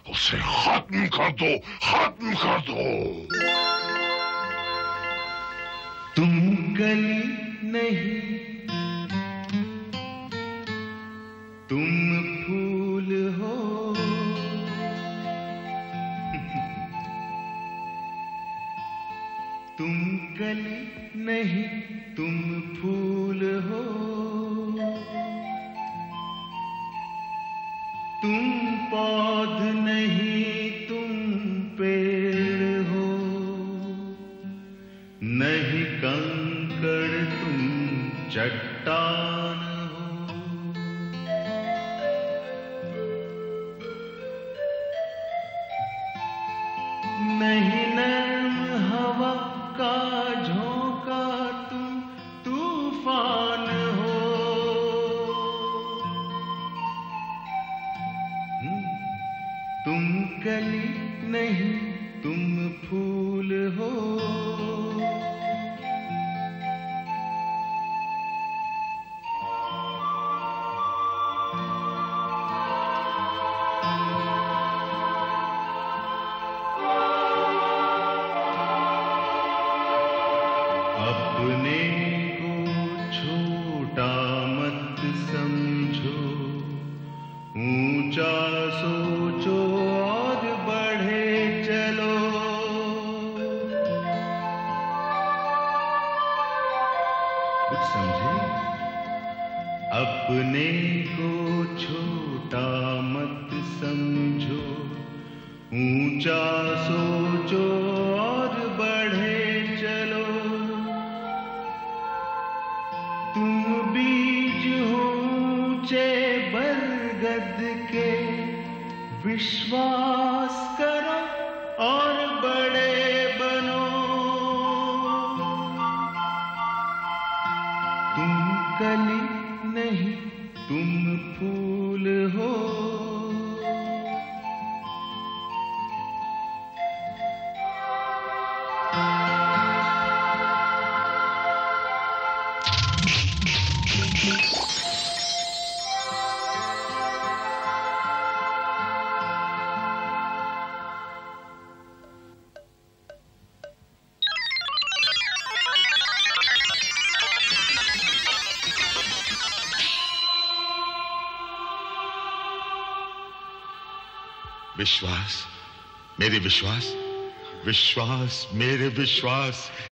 उसे खत्म कर दो, खत्म कर दो। तुम कली नहीं, तुम फूल हो। तुम कली नहीं, तुम फूल हो। तुम पौध नहीं, तुम पेड़ हो। नहीं कंकड़, तुम चट्टान हो। नहीं नर्म हवा का झोंका, तुम तूफान हो। तुम कली नहीं, तुम फूल हो। अपने को छोटा मत समझो, ऊंचा सोचो और बढ़े चलो। कुछ समझे? अपने को छोटा मत समझो, ऊंचा सोचो और बढ़े चलो। तुम बीज हो ऊंचे बरगद के, विश्वास करो और बड़े बनो। तुम कली नहीं, तुम फूल हो। विश्वास, मेरे विश्वास, विश्वास, मेरे विश्वास।